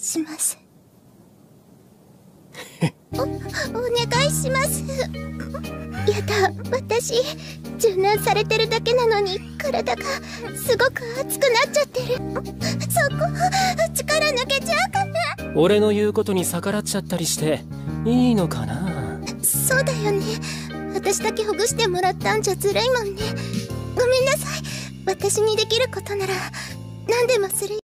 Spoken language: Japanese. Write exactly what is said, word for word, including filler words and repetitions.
します。お、お願いします。やだ、私柔軟されてるだけなのに体がすごく熱くなっちゃってる。そこ力抜けちゃうかな。 俺の言うことに逆らっちゃったりしていいのかな。 そうだよね。私だけほぐしてもらったんじゃずるいもんね。ごめんなさい。私にできることなら何でもするよ。